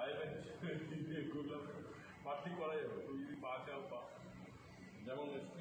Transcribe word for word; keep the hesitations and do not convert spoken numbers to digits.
driver করলাম party করা যাবে তুই যদি পা চাও পা যেমন